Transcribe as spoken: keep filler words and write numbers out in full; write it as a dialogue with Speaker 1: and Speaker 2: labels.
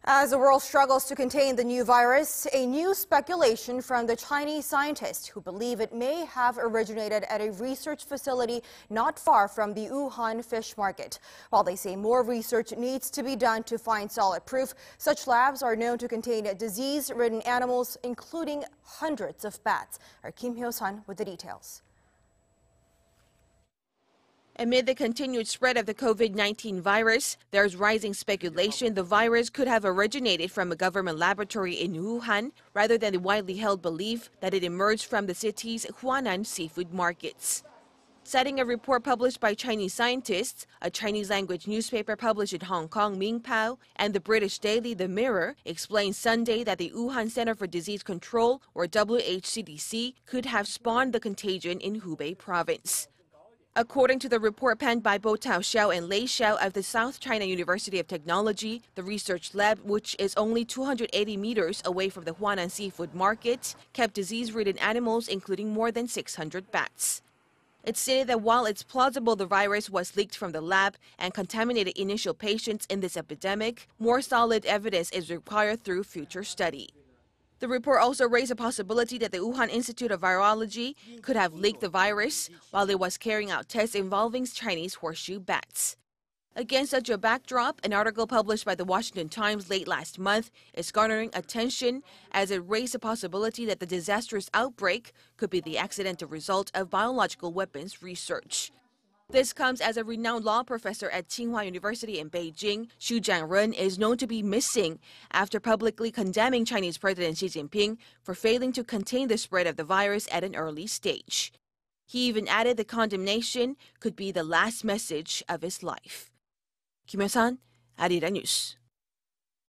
Speaker 1: As the world struggles to contain the new virus, a new speculation from the Chinese scientists who believe it may have originated at a research facility not far from the Wuhan fish market. While they say more research needs to be done to find solid proof, such labs are known to contain disease-ridden animals, including hundreds of bats. Our Kim Hyo-sun with the details.
Speaker 2: Amid the continued spread of the COVID nineteen virus, there's rising speculation the virus could have originated from a government laboratory in Wuhan, rather than the widely held belief that it emerged from the city's Huanan seafood markets. Citing a report published by Chinese scientists, a Chinese-language newspaper published in Hong Kong, Mingpao, and the British daily The Mirror explained Sunday that the Wuhan Center for Disease Control, or W H C D C, could have spawned the contagion in Hubei province. According to the report penned by Bo Tao Xiao and Lei Xiao of the South China University of Technology, the research lab, which is only two hundred eighty meters away from the Huanan seafood market, kept disease-ridden animals, including more than six hundred bats. It stated that while it's plausible the virus was leaked from the lab and contaminated initial patients in this epidemic, more solid evidence is required through future study. The report also raised a possibility that the Wuhan Institute of Virology could have leaked the virus while it was carrying out tests involving Chinese horseshoe bats. Against such a backdrop, an article published by the Washington Times late last month is garnering attention as it raised a possibility that the disastrous outbreak could be the accidental result of biological weapons research. This comes as a renowned law professor at Tsinghua University in Beijing, Xu Jianren, is known to be missing after publicly condemning Chinese President Xi Jinping for failing to contain the spread of the virus at an early stage. He even added the condemnation could be the last message of his life. Kim Hyo-sun, Arirang News.